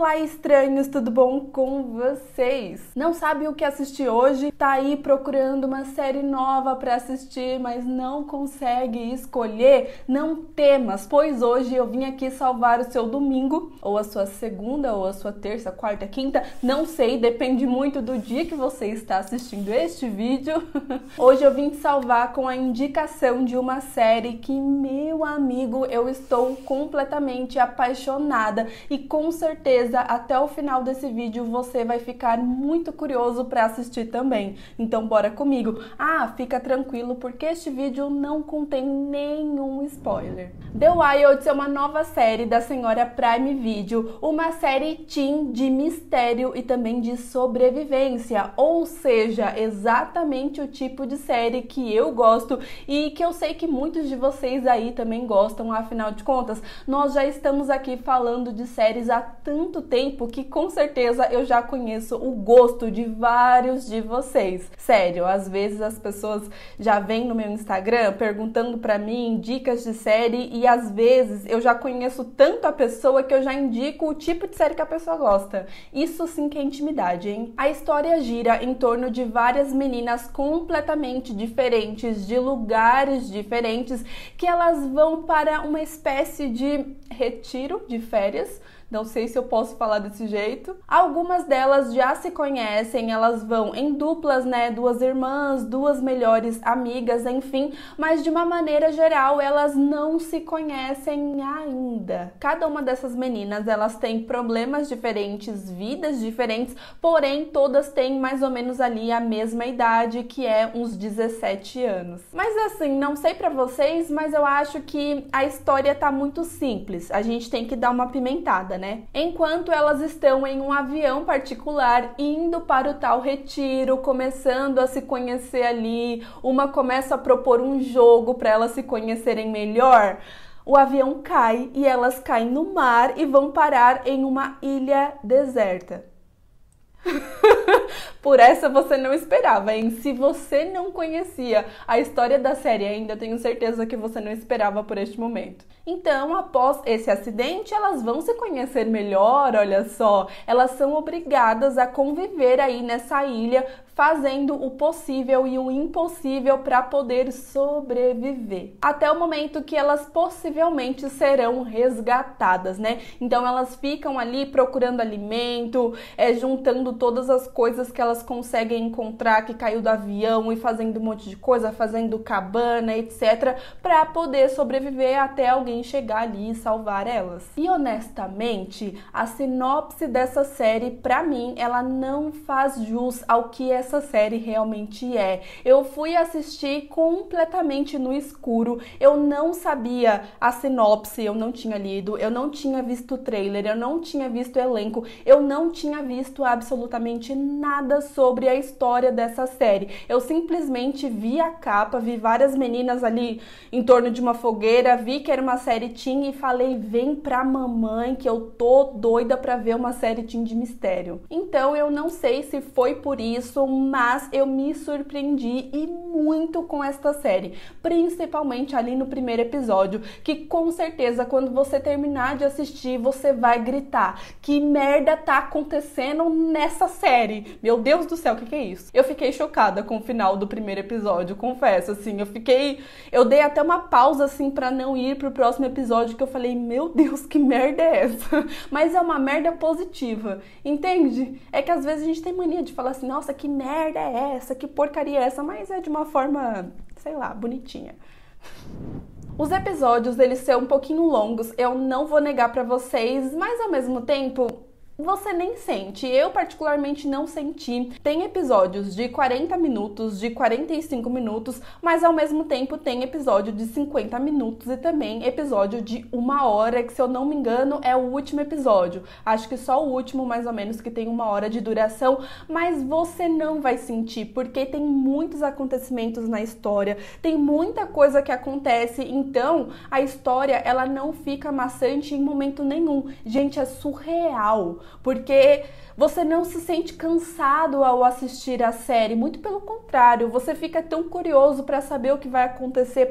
Olá, estranhos, tudo bom com vocês? Não sabe o que assistir hoje? Tá aí procurando uma série nova pra assistir, mas não consegue escolher? Não temas, pois hoje eu vim aqui salvar o seu domingo, ou a sua segunda, ou a sua terça, quarta, quinta, não sei, depende muito do dia que você está assistindo este vídeo. Hoje eu vim te salvar com a indicação de uma série que, meu amigo, eu estou completamente apaixonada e com certeza até o final desse vídeo você vai ficar muito curioso para assistir também. Então bora comigo. Ah, fica tranquilo porque este vídeo não contém nenhum spoiler. The Wilds é uma nova série da senhora Prime Video, uma série teen de mistério e também de sobrevivência, ou seja, exatamente o tipo de série que eu gosto e que eu sei que muitos de vocês aí também gostam, afinal de contas, nós já estamos aqui falando de séries há tanto tempo que com certeza eu já conheço o gosto de vários de vocês. Sério, às vezes as pessoas já vêm no meu Instagram perguntando pra mim dicas de série e às vezes eu já conheço tanto a pessoa que eu já indico o tipo de série que a pessoa gosta. Isso sim que é intimidade, hein? A história gira em torno de várias meninas completamente diferentes, de lugares diferentes, que elas vão para uma espécie de retiro de férias. Não sei se eu posso falar desse jeito. Algumas delas já se conhecem, elas vão em duplas, né? Duas irmãs, duas melhores amigas, enfim. Mas de uma maneira geral, elas não se conhecem ainda. Cada uma dessas meninas, elas têm problemas diferentes, vidas diferentes, porém todas têm mais ou menos ali a mesma idade, que é uns 17 anos. Mas assim, não sei pra vocês, mas eu acho que a história tá muito simples. A gente tem que dar uma pimentada, né? Enquanto elas estão em um avião particular indo para o tal retiro, começando a se conhecer ali, uma começa a propor um jogo para elas se conhecerem melhor, o avião cai e elas caem no mar e vão parar em uma ilha deserta. Por essa você não esperava, hein? Se você não conhecia a história da série ainda, tenho certeza que você não esperava por este momento. Então, após esse acidente, elas vão se conhecer melhor, olha só. Elas são obrigadas a conviver aí nessa ilha, fazendo o possível e o impossível para poder sobreviver. Até o momento que elas possivelmente serão resgatadas, né? Então, elas ficam ali procurando alimento, juntando todas as coisas que elas conseguem encontrar que caiu do avião e fazendo um monte de coisa, fazendo cabana, etc, para poder sobreviver até alguém chegar ali e salvar elas. E honestamente, a sinopse dessa série, pra mim, ela não faz jus ao que essa série realmente é. Eu fui assistir completamente no escuro, eu não sabia a sinopse, eu não tinha lido, eu não tinha visto o trailer, eu não tinha visto o elenco, eu não tinha visto absolutamente nada sobre a história dessa série. Eu simplesmente vi a capa, vi várias meninas ali em torno de uma fogueira, vi que era uma série teen e falei, vem pra mamãe que eu tô doida pra ver uma série teen de mistério. Então eu não sei se foi por isso, mas eu me surpreendi e muito com esta série, principalmente ali no primeiro episódio, que com certeza quando você terminar de assistir, você vai gritar, que merda tá acontecendo nessa série? Meu Deus do céu, o que é isso? Eu fiquei chocada com o final do primeiro episódio, confesso, assim, eu dei até uma pausa, assim, pra não ir pro próximo episódio, que eu falei, meu Deus, que merda é essa? Mas é uma merda positiva, entende? É que às vezes a gente tem mania de falar assim, nossa, que merda é essa? Que porcaria é essa? Mas é de uma forma, sei lá, bonitinha. Os episódios, eles são um pouquinho longos, eu não vou negar pra vocês, mas ao mesmo tempo você nem sente. Eu particularmente não senti. Tem episódios de 40 minutos, de 45 minutos, mas ao mesmo tempo tem episódio de 50 minutos e também episódio de 1 hora, que se eu não me engano é o último episódio. Acho que só o último, mais ou menos, que tem 1 hora de duração, mas você não vai sentir, porque tem muitos acontecimentos na história, tem muita coisa que acontece, então a história, ela não fica maçante em momento nenhum. Gente, é surreal. porque você não se sente cansado ao assistir a série, muito pelo contrário, você fica tão curioso para saber o que vai acontecer,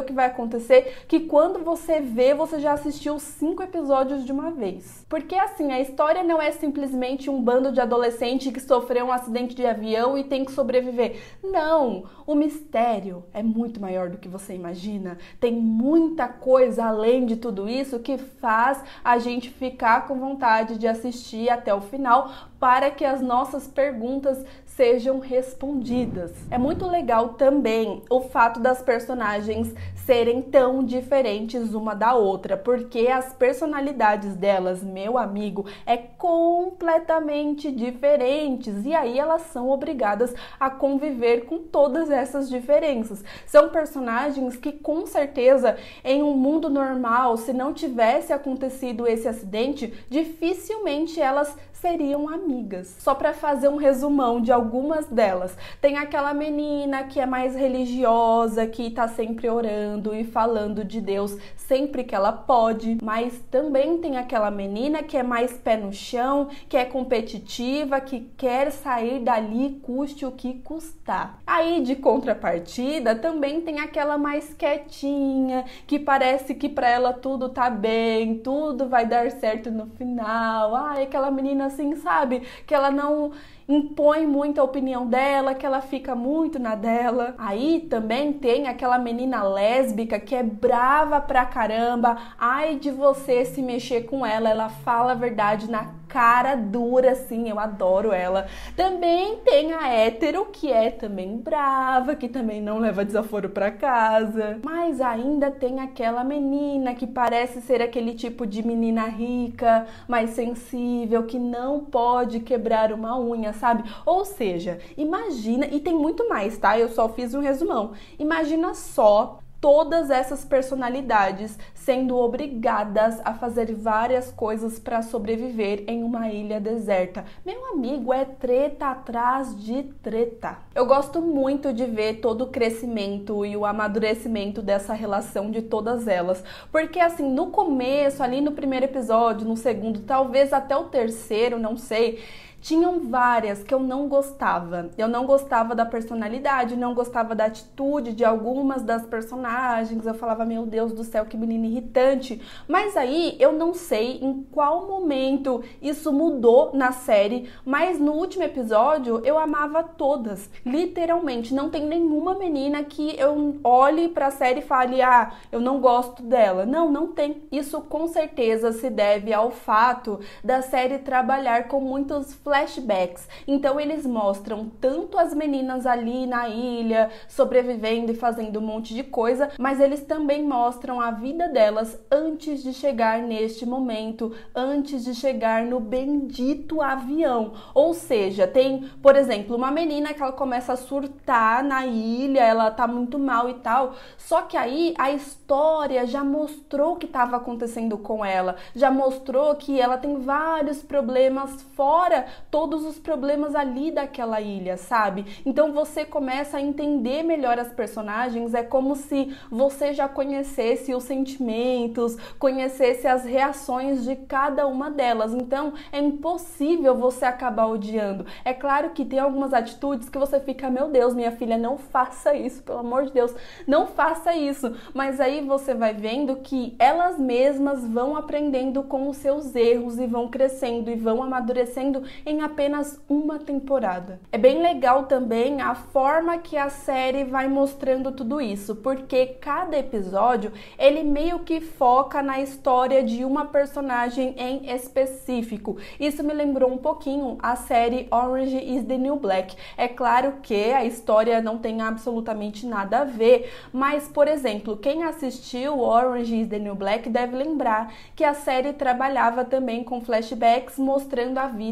que quando você vê, você já assistiu 5 episódios de uma vez. Porque assim, a história não é simplesmente um bando de adolescentes que sofreu um acidente de avião e tem que sobreviver. Não, o mistério é muito maior do que você imagina. Tem muita coisa além de tudo isso que faz a gente ficar com vontade de assistir até o final, para que as nossas perguntas sejam respondidas. É muito legal também o fato das personagens serem tão diferentes uma da outra, porque as personalidades delas, meu amigo, é completamente diferentes, e aí elas são obrigadas a conviver com todas essas diferenças. São personagens que com certeza em um mundo normal, se não tivesse acontecido esse acidente, dificilmente elas seriam amigas. Só para fazer um resumão de algumas delas, tem aquela menina que é mais religiosa, que tá sempre orando e falando de Deus sempre que ela pode, mas também tem aquela menina que é mais pé no chão, que é competitiva, que quer sair dali custe o que custar. Aí de contrapartida também tem aquela mais quietinha, que parece que para ela tudo tá bem, tudo vai dar certo no final. Ai, aquela menina assim, sabe? Que ela não impõe muito a opinião dela, que ela fica muito na dela. Aí também tem aquela menina lésbica que é brava pra caramba. Ai de você se mexer com ela, ela fala a verdade na cara dura, assim, eu adoro ela. Também tem a hétero, que é também brava, que também não leva desaforo pra casa. Mas ainda tem aquela menina que parece ser aquele tipo de menina rica, mais sensível, que não pode quebrar uma unha, sabe? Ou seja, imagina, e tem muito mais, tá? Eu só fiz um resumão. Imagina só todas essas personalidades sendo obrigadas a fazer várias coisas para sobreviver em uma ilha deserta. Meu amigo, é treta atrás de treta. Eu gosto muito de ver todo o crescimento e o amadurecimento dessa relação de todas elas, porque assim, no começo, ali no primeiro episódio, no segundo, talvez até o terceiro, não sei, tinham várias que eu não gostava. Eu não gostava da personalidade, não gostava da atitude de algumas das personagens. Eu falava, meu Deus do céu, que menina irritante. Mas aí eu não sei em qual momento isso mudou na série, mas no último episódio eu amava todas. Literalmente, não tem nenhuma menina que eu olhe pra série e fale, ah, eu não gosto dela. Não, não tem. Isso com certeza se deve ao fato da série trabalhar com muitos flashbacks. Então eles mostram tanto as meninas ali na ilha, sobrevivendo e fazendo um monte de coisa, mas eles também mostram a vida delas antes de chegar neste momento, antes de chegar no bendito avião. Ou seja, tem, por exemplo, uma menina que ela começa a surtar na ilha, ela tá muito mal e tal, só que aí a história já mostrou o que estava acontecendo com ela, já mostrou que ela tem vários problemas fora todos os problemas ali daquela ilha, sabe? Então você começa a entender melhor as personagens, é como se você já conhecesse os sentimentos, conhecesse as reações de cada uma delas. Então é impossível você acabar odiando. É claro que tem algumas atitudes que você fica, meu Deus, minha filha, não faça isso, pelo amor de Deus, não faça isso. Mas aí você vai vendo que elas mesmas vão aprendendo com os seus erros e vão crescendo e vão amadurecendo em apenas uma temporada. É bem legal também a forma que a série vai mostrando tudo isso, porque cada episódio ele meio que foca na história de uma personagem em específico. Isso me lembrou um pouquinho a série Orange is the New Black. É claro que a história não tem absolutamente nada a ver, mas, por exemplo, quem assistiu Orange is the New Black deve lembrar que a série trabalhava também com flashbacks mostrando a vida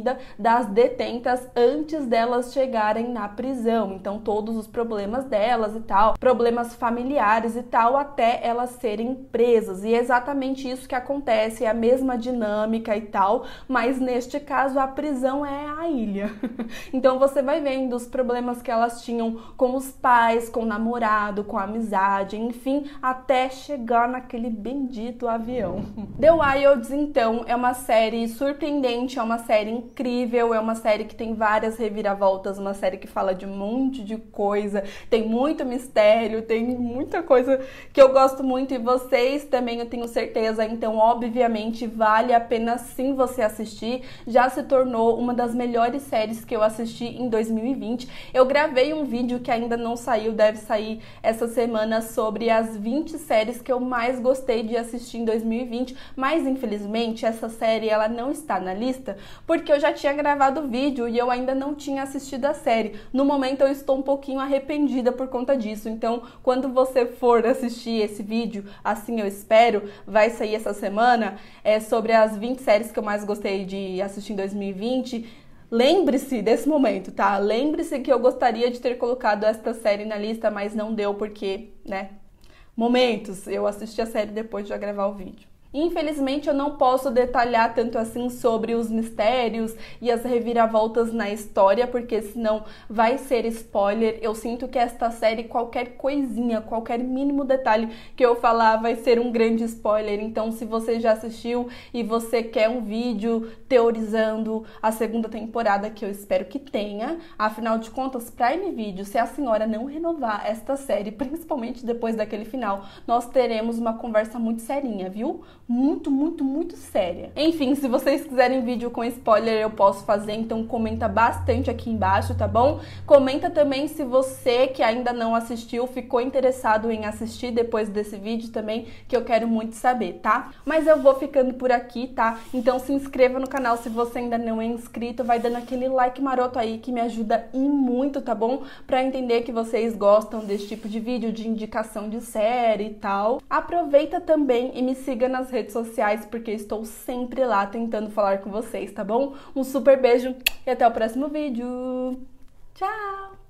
das detentas antes delas chegarem na prisão. Então todos os problemas delas e tal, problemas familiares e tal, até elas serem presas. E é exatamente isso que acontece, é a mesma dinâmica e tal, mas neste caso a prisão é a ilha. Então você vai vendo os problemas que elas tinham com os pais, com o namorado, com a amizade, enfim, até chegar naquele bendito avião. The Wilds, então, é uma série surpreendente, é uma série incrível, é uma série que tem várias reviravoltas, uma série que fala de um monte de coisa, tem muito mistério, tem muita coisa que eu gosto muito e vocês também, eu tenho certeza. Então, obviamente, vale a pena sim você assistir. Já se tornou uma das melhores séries que eu assisti em 2020. Eu gravei um vídeo que ainda não saiu, deve sair essa semana, sobre as 20 séries que eu mais gostei de assistir em 2020, mas infelizmente essa série ela não está na lista porque eu já tinha gravado o vídeo e eu ainda não tinha assistido a série. No momento eu estou um pouquinho arrependida por conta disso, então quando você for assistir esse vídeo, assim eu espero, vai sair essa semana, sobre as 20 séries que eu mais gostei de assistir em 2020, lembre-se desse momento, tá? Lembre-se que eu gostaria de ter colocado esta série na lista, mas não deu porque, né? Momentos, eu assisti a série depois de já gravar o vídeo. Infelizmente eu não posso detalhar tanto assim sobre os mistérios e as reviravoltas na história, porque senão vai ser spoiler. Eu sinto que esta série, qualquer coisinha, qualquer mínimo detalhe que eu falar vai ser um grande spoiler. Então se você já assistiu e você quer um vídeo teorizando a segunda temporada, que eu espero que tenha, afinal de contas, Prime Video, se a senhora não renovar esta série, principalmente depois daquele final, nós teremos uma conversa muito serinha, viu? Muito, muito, muito séria. Enfim, se vocês quiserem vídeo com spoiler, eu posso fazer, então comenta bastante aqui embaixo, tá bom? Comenta também se você que ainda não assistiu, ficou interessado em assistir depois desse vídeo também, que eu quero muito saber, tá? Mas eu vou ficando por aqui, tá? Então se inscreva no canal se você ainda não é inscrito, vai dando aquele like maroto aí que me ajuda e muito, tá bom? Pra entender que vocês gostam desse tipo de vídeo, de indicação de série e tal. Aproveita também e me siga nas redes sociais, porque estou sempre lá tentando falar com vocês, tá bom? Um super beijo e até o próximo vídeo. Tchau!